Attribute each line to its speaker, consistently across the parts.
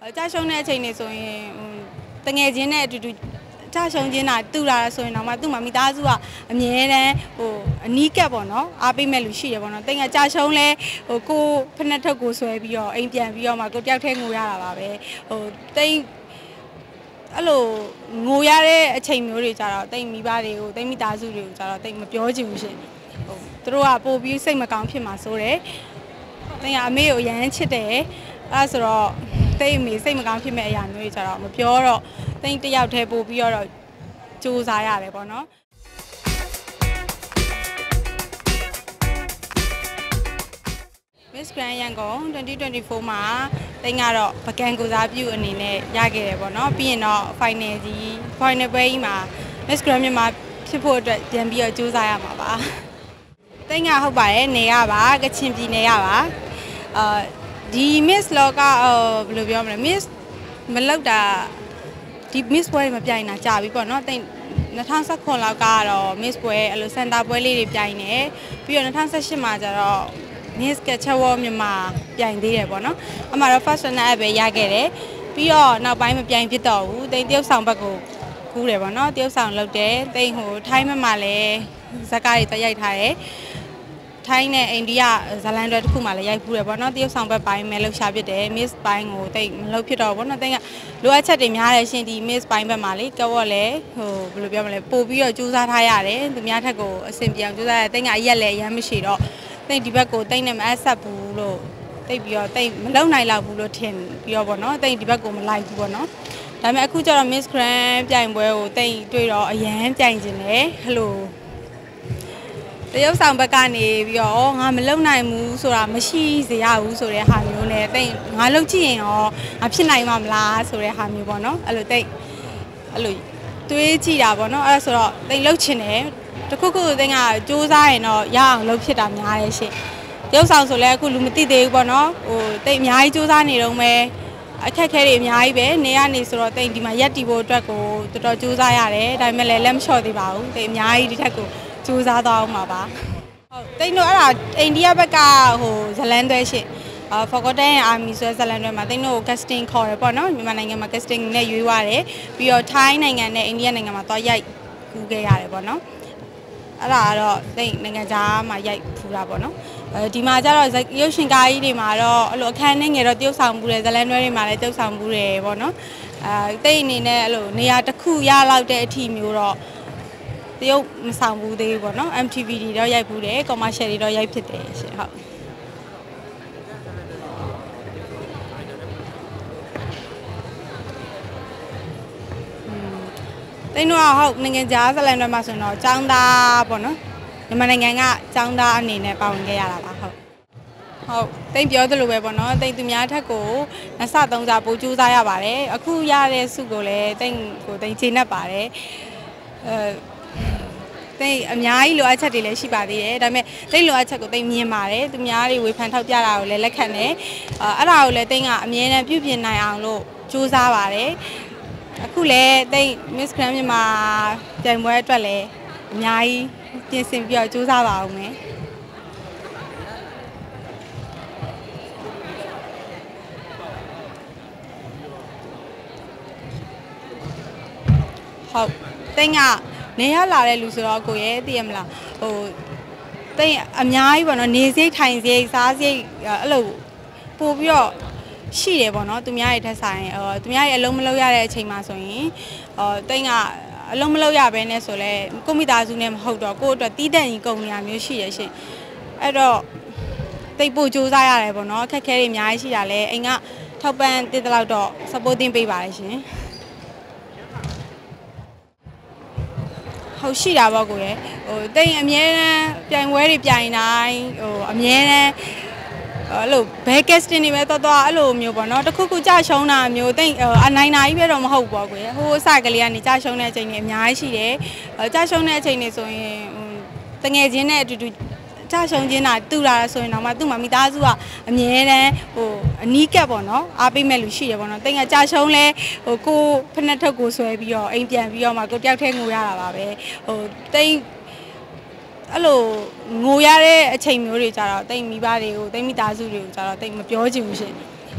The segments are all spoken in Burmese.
Speaker 1: ကြာရှုံးတဲ့အချိန်တွေဆိုရင်တငယ်ချင်းနဲ့အတူတူကြာရှုံးခြင်းတာတူလာဆိုရင်တော့မှသူ့မှာမိသားစုကအမြဲတမ်းအနီးကပ်ပေါ့နော်အားပေးမဲ့လူရှိတယ်ပေါ့နော်တိတ်ကကြာရှုံးလဲကိုဖက်နှက်ထုတ်ကိုဆွဲပြီးတော့အိမ်ပြန်ပြီးတော့မှကိုတယောက်တည်းငိုရတာပါပဲတိတ်အဲ့လိုငိုရတဲ့အချိန်မျိုးတွေကြတော့တိတ်မိဘတွေကိုတိတ်မိသားစုတွေကိုကြတော့တိတ်မပြောချင်ဘူးရှင်သူတို့ကပို့ပြီးစိတ်မကောင်းဖြစ်မှာစိုးတယ်တိတ်ကအမေကိုရမ်းချစ်တယ်အဲ့ဆိုတော့တိတ်အမေစိတ်မကောင်းဖြစ်မဲ့အရာမျိုးတွေကြတော့မပြောတော့တိတ်တယောက်တည်းပို့ပြီးတော့စူးစားရတယ်ပေါ့နော်Miss Grand Yangon 2024မှာတိတ်ကတော့ပကံကိုစားပြုအနေနဲ့ရခဲ့တယ်ပေါ့နော်ပြီးရင်တော့ final ပွဲကြီးမှာ Miss Grand မြန်မာဖြစ်ဖို့အတွက်ပြန်ပြီးတော့စူးစမ်းရမှာပါတိတ်ကဟုတ်ပါတယ်နေရပါကချင်ပြည်နယ်ရပါဒီ Miss လောကဘယ်လိုပြောမလဲ Miss မလောက်တာဒီ Miss ပွဲမပြိုင်တာကြာပြီပေါ့နော်တိတ်2019လောက်ကတော့ Miss ပွဲအဲ့လိုစင်တာပွဲလေးတွေပြိုင်နေပြီးတော့2018မှာကျတော့ Miss Catchaward မြန်မာပြိုင်သေးတယ်ပေါ့နော်အမှတော့ first runner up ပဲရခဲ့တယ်ပြီးတော့နောက်ပိုင်းမပြိုင်ဖြစ်တော့ဘူးတိတ်တရုတ်ဆောင်ဘက်ကိုကူးတယ်ပေါ့နော်တရုတ်ဆောင်လုပ်တယ်တိတ်ထိုင်းမှာလည်းဇက်ကားတွေတက်ရိုက်ထားတယ်ထိုင်းနဲ့အိန္ဒိယဇလန်တွေတစ်ခုမှလည်းရိုက်ဖူးတယ်ပေါ့နော်တရုတ်ဆောင်ဘက်ပိုင်းပဲလှုပ်ရှားဖြစ်တယ် Miss ပိုင်းကိုတိတ်မလှုပ်ဖြစ်တော့ပေါ့နော်တိတ်ကလိုအပ်ချက်တွေများတယ်ရှင်ဒီ Miss ပိုင်းဘက်မှာလေကဝတ်လည်းဘယ်လိုပြောမလဲပို့ပြီးတော့စူးစမ်းထားရတယ်သူများထက်ကိုအဆင်ပြေအောင်စူးစမ်းရတယ်တိတ်ကအရက်လည်းအရမ်းမရှိတော့တိတ်ဒီဘက်ကိုတိတ်နဲ့မအပ်ဆက်ဘူးလို့တိတ်ပြီးတော့တိတ်မလုံနိုင်လောက်ဘူးလို့ထင်ပြီးတော့ပေါ့နော်တိတ်ဒီဘက်ကိုမလိုက်ဘူးပေါ့နော်ဒါပေမဲ့အခုကျတော့ Miss Grand ပြိုင်ပွဲကိုတိတ်တွေ့တော့အရန်ပြိုင်ခြင်းတယ်ဟယ်လိုတရုတ်ဆောင်ဘက်ကနေပြီးတော့ငါမလုံနိုင်ဘူးဆိုတာမရှိစေရဘူးဆိုတဲ့ဟာမျိုးနဲ့တိတ်ငါလုံကြည့်ရင်ရောငါဖြစ်နိုင်မှာမလားဆိုတဲ့ဟာမျိုးပေါ့နော်အဲ့လိုတိတ်အဲ့လိုတွေးကြည့်တာပေါ့နော်အဲ့ဒါဆိုတော့တိတ်လုံချင်တယ်တခုခုတိတ်ကစူးစမ်းရင်တော့ရအောင်လုပ်ဖြစ်တာများတယ်ရှင်တရုတ်ဆောင်ဆိုလဲအခုလူမသိသေးဘူးပေါ့နော်တိတ်အများကြီးစူးစမ်းနေတော့မယ်အခက်ခဲတွေအများကြီးပဲနေရနေဆိုတော့တိတ်ဒီမှာရက်တီဖို့အတွက်ကိုတော်တော်စူးစမ်းရတယ်ဒါပေမဲ့လည်းလက်မလျှော့သေးပါဘူးတိတ်အများကြီးဒီထက်ကိုစူးစမ်းသွားအောင်ပါဟုတ်တိတ်တို့အဲ့ဒါအိန္ဒိယဘက်ကဇလန်သွဲရှင်Forgotten Army ဆိုတဲ့ဇလန်သွဲမှာတိတ်တို့ casting ခေါ်တယ်ပေါ့နော်မြန်မာနိုင်ငံမှာ casting နဲ့ရွေးသွားတယ်ပြီးတော့ထိုင်းနိုင်ငံနဲ့အိန္ဒိယနိုင်ငံမှာသွားရိုက်ကူးခဲ့ရတယ်ပေါ့နော်အဲ့ဒါကတော့တိတ်နိုင်ငံခြားမှာရိုက်ဖူးတာပေါ့နော်ဒီမှာကျတော့ရုပ်ရှင်ကားကြီးတွေမှာတော့အဲ့လိုအခန်းနဲ့ငယ်တော့တရုတ်ဆောင်မှုတယ်ဇလန်တွဲတွေမှာလည်းတရုတ်ဆောင်မှုတယ်ပေါ့နော်တိတ်အနေနဲ့အဲ့လိုနေရာတစ်ခုရလောက်တဲ့အထီမျိုးတော့တရုတ်မဆောင်ဘူးသေးဘူးပေါ့နော် MTV တွေတော့ရိုက်ဘူးတယ် commercial တွေတော့ရိုက်ဖြစ်တယ်ရှင်ဟုတ်တိတ်တို့ဟုတ်နိုင်ငံခြားဇလန်တွဲမှာဆိုတော့ចောင်းသားပေါ့နော်မြန်မာနိုင်ငံကចောင်းသားအနေနဲ့ပါဝင်ခဲ့ရတာပါဟုတ်တိတ်ပြောသလိုပဲပေါ့နော်တိတ်သူများထက်ကိုနှစ်ဆသုံးဆပိုကြိုးစားရပါတယ်အခုရတဲ့စုကိုလည်းတိတ်ခြေနဲ့ပါတယ်တိတ်အများကြီးလိုအပ်ချက်တွေလည်းရှိပါသေးတယ်ဒါပေမဲ့တိတ်လိုအပ်ချက်ကိုတိတ်မြင်ပါတယ်သူများတွေဝေဖန်ထောက်ပြတာကိုလည်းလက်ခံတယ်အဲ့ဒါကိုလည်းတိတ်ကအမြဲတမ်းပြုပြင်နိုင်အောင်လို့ကြိုးစားပါတယ်အခုလည်းတိတ် Miss Grand မြန်မာပြိုင်ပွဲအတွက်လည်းအများကြီးပြင်ဆင်ပြီးတော့စူးစမ်းပါအောင်မယ်ဟုတ်တိတ်ကနေရလာတဲ့လူဆိုတော့ကိုရဲ့သိရမလားတိတ်အများကြီးပေါ့နော်နေစိတ်ထိုင်စိတ်စားစိတ်အဲ့လိုပို့ပြီးတော့ရှိတယ်ပေါ့နော်သူများရဲ့ထက်ဆိုင်သူများရဲ့အလုံးမလုံးရတဲ့အချိန်မှာဆိုရင်တိတ်ကအလုံးမလုံးရဘဲနဲ့ဆိုလဲကိုမိသားစုနဲ့မဟုတ်တော့ကိုယ့်အတွက်တီးတန့်ကြီးကုန်နေရမျိုးရှိရရှင်အဲ့တော့တိတ်ပို့စူးစမ်းရတယ်ပေါ့နော်အခက်ခဲတွေအများကြီးရှိတာလဲအိမ်ကထောက်ပံ့တည်တဲ့လောက်တော့ supporting ပေးပါတယ်ရှင်ဟုတ်ရှိတာပေါ့ကိုရဲ့တိတ်အမြဲတမ်းပြိုင်ပွဲတွေပြိုင်တိုင်းအမြဲတမ်းအဲ့လိုဘဲ casting တွေပဲတော်အဲ့လိုမျိုးပေါ့နော်တခုခုကြရှုံးတာမျိုးတိတ်အနိုင်နာကြီးပဲတော့မဟုတ်ပေါ့ကိုရဲ့ဟိုအစကလေးကနေကြရှုံးတဲ့အချိန်တွေအများကြီးရှိတယ်ကြရှုံးတဲ့အချိန်တွေဆိုရင်တငယ်ချင်းနဲ့အတူတူကြာရှုံးခြင်းတာတူလာဆိုရင်တော့မှသူ့မှာမိသားစုကအမြဲတမ်းအနီးကပ်ပေါ့နော်အားပေးမဲ့လူရှိတယ်ပေါ့နော်တိတ်ကကြာရှုံးလဲကိုဖက်နှက်ထုတ်ကိုဆွဲပြီးတော့အိမ်ပြန်ပြီးတော့မှကိုတယောက်တည်းငိုရတာပါပဲတိတ်အဲ့လိုငိုရတဲ့အချိန်မျိုးတွေကြတော့တိတ်မိဘတွေကိုတိတ်မိသားစုတွေကိုကြတော့တိတ်မပြောချင်ဘူးရှင်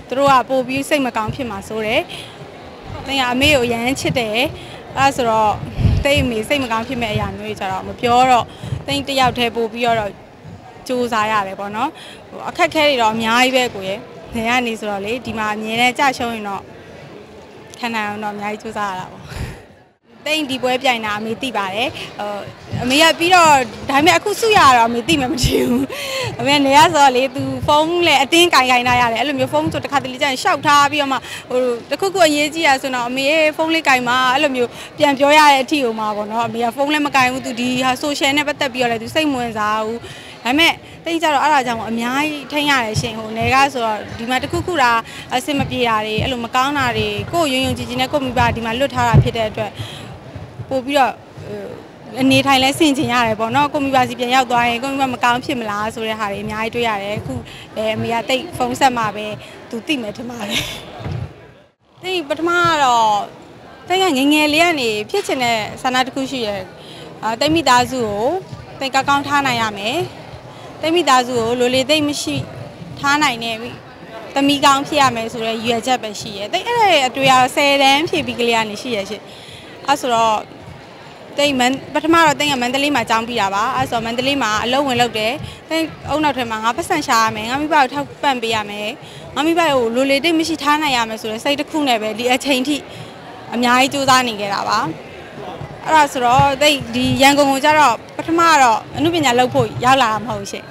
Speaker 1: သူတို့ကပို့ပြီးစိတ်မကောင်းဖြစ်မှာဆိုတယ်တိတ်ကအမေကိုရမ်းချစ်တယ်အဲဆိုတော့တိတ်အမေစိတ်မကောင်းဖြစ်မဲ့အရာမျိုးတွေကြတော့မပြောတော့တိတ်တယောက်တည်းပို့ပြီးတော့စူးစားရတယ်ပေါ့နော်အခက်ခဲတွေတော့အများကြီးပဲကိုရဲ့နေရနေဆိုတော့လေဒီမှာအမြင်နဲ့ကြရှုံးရင်တော့ခံနိုင်အောင်တော့အများကြီးစူးစားရတာပေါ့တိတ်ဒီပွဲပြိုင်တာအမေသိပါတယ်အမေကပြီးတော့ဒါပေမဲ့အခုစုရတော့အမေသိမှမထင်ဘူးအမေနေရဆိုတော့လေသူဖုန်းလည်းအတင်းကင်တာရတယ်အဲ့လိုမျိုးဖုန်းဆိုတစ်ခါတလေကျရင်ရှောက်ထားပြီးတော့မှဟိုတခုခုအရေးကြီးရဆိုတော့အမေရဲ့ဖုန်းလေးကင်မှာအဲ့လိုမျိုးပြန်ပြောရတဲ့အထီကိုမှာပေါ့နော်အမေကဖုန်းလည်းမကင်ဘူးသူဒီဟာ social နဲ့ပတ်သက်ပြီးတော့လည်းသူစိတ်မဝင်စားဘူးဒါပေမဲ့တိတ်ကြတော့အဲ့ဒါကြောင့်အများကြီးထိန်းရတယ်ရှင်ဟိုနေကဆိုတော့ဒီမှာတခုခုတာအဆင်မပြေတာတွေအဲ့လိုမကောင်းတာတွေကိုယုံယုံကြည်ကြည်နဲ့ကိုမိဘဒီမှာလွတ်ထားတာဖြစ်တဲ့အတွက်ပို့ပြီးတော့အနေထိုင်လဲဆင်ကျင်ရတယ်ပေါ့နော်ကိုမိဘစီပြန်ရောက်သွားရင်ကိုမိဘမကောင်းဖြစ်မလားဆိုတဲ့ဟာတွေအများကြီးတွေ့ရတယ်အခုအမေကတိတ်ဖုန်းဆက်မှာပဲသူသိမယ်ထင်ပါတယ်တိတ်ပထမကတော့တိတ်ကငငယ်လေးကနေဖြစ်ချင်တဲ့ဆန္ဒတစ်ခုရှိရတိတ်မိသားစုကိုတိတ်ကောင်းထားနိုင်ရမယ်တိတ်မိသားစုကိုလိုလေတိတ်မရှိထားနိုင်နေပြီသမီးကောင်းဖြစ်ရမယ်ဆိုတဲ့ရွယ်ချက်ပဲရှိရတိတ်အဲ့အတွေ့အကြုံ10တန်းဖြည့်ပြီးကလေးကနေရှိရရှင်အဲ့ဆိုတော့တိတ်ပထမတော့တိတ်ကမန္တလေးမှာကျောင်းပြီးတာပါအဲ့ဆိုမန္တလေးမှာအလုပ်ဝင်လုပ်တယ်တိတ်အုံနောက်ထဲမှာငါပတ်စံရှာရမယ်ငါမိဘကိုထောက်ပံ့ပေးရမယ်ငါမိဘကိုလိုလေတိတ်မရှိထားနိုင်ရမယ်ဆိုတဲ့စိတ်တစ်ခုနဲ့ပဲဒီအချိန်ထိအများကြီးစူးစမ်းနေခဲ့တာပါအဲ့ဒါဆိုတော့တိတ်ဒီရန်ကုန်ကိုကျတော့ပထမတော့အမှုပညာလုပ်ဖို့ရောက်လာတာမဟုတ်ရှင်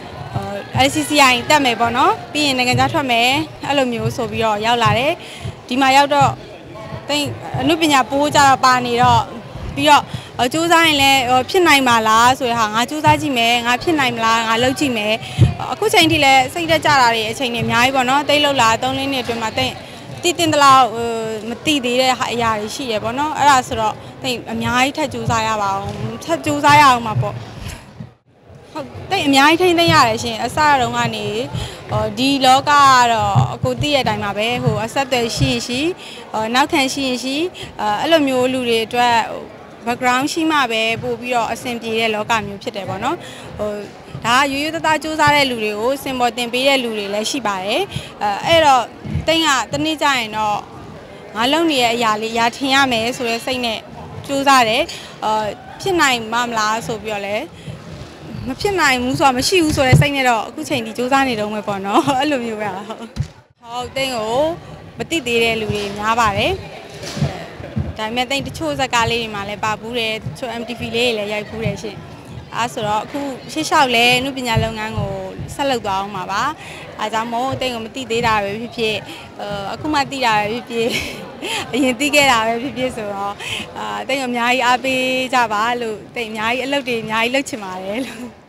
Speaker 1: LCCI တက်မယ်ပေါ့နော်ပြီးရင်နိုင်ငံခြားထွက်မယ်အဲ့လိုမျိုးဆိုပြီးတော့ရောက်လာတယ်ဒီမှာရောက်တော့တိတ်အမှုပညာပိုးကြတော့ပါနေတော့ပြီးတော့စူးစမ်းရင်လည်းဖြစ်နိုင်မှာလားဆိုတဲ့ဟာငါစူးစမ်းကြည့်မယ်ငါဖြစ်နိုင်မလားငါလုပ်ကြည့်မယ်အခုချိန်ထိလည်းစိတ်တက်ကြတာတွေအချိန်တွေအများကြီးပေါ့နော်တိတ်လောက်လာ3-4နှစ်အတွင်းမှာတိတ်တည်တင်တလောက်မတိသေးတဲ့အရာတွေရှိရပေါ့နော်အဲ့ဒါဆိုတော့တိတ်အများကြီးထပ်စူးစမ်းရပါအောင်ထပ်စူးစမ်းရအောင်မှာပေါ့ဟုတ်တိတ်အများကြီးထိန်းသိမ်းရတယ်ရှင်အစတုန်းကနေဒီလောကကတော့အခုသိရတဲ့အတိုင်းပါပဲဟိုအဆက်အသွယ်ရှိရင်ရှိနောက်ခံရှိရင်ရှိအဲ့လိုမျိုးလူတွေအတွက် background ရှိမှပဲပို့ပြီးတော့အဆင်ပြေတဲ့လောကမျိုးဖြစ်တယ်ပေါ့နော်ဟိုဒါကရိုးရိုးသားသားစူးစမ်းတဲ့လူတွေကိုစင်ပေါ်တင်ပေးတဲ့လူတွေလည်းရှိပါတယ်အဲ့တော့တိတ်ကတနေ့ကျရင်တော့ငါလုံနေတဲ့အရာလေးရာထင်ရမယ်ဆိုတဲ့စိတ်နဲ့စူးစမ်းတယ်ဖြစ်နိုင်မှမလားဆိုပြီးတော့လည်းမဖြစ်နိုင်ဘူးဆိုတာမရှိဘူးဆိုတဲ့စိတ်နဲ့တော့အခုချိန်ဒီစူးစမ်းနေတော့မယ်ပေါ့နော်အဲ့လိုမျိုးပဲဟုတ်တိတ်ကိုမသိသေးတဲ့လူတွေများပါတယ်ဒါပေမဲ့တိတ်တချို့ဇာတ်ကားလေးတွေမှာလည်းပါဘူးတယ်တချို့ MTV လေးတွေလည်းရိုက်ဘူးတယ်ရှင်အဲဆိုတော့အခုရှေ့လျှောက်လဲအမှုပညာလုပ်ငန်းကိုဆက်လုပ်သွားအောင်ပါပါအဲကြောင့်မို့တိတ်ကိုမသိသေးတာပဲဖြစ်ဖြစ်အခုမှသိတာပဲဖြစ်ဖြစ်အရင်သိခဲ့တာပဲဖြစ်ဖြစ်ဆိုတော့တိတ်ကိုအများကြီးအားပေးကြပါလို့တိတ်အများကြီးအလုပ်တွေအများကြီးလုပ်ချင်ပါတယ်လို့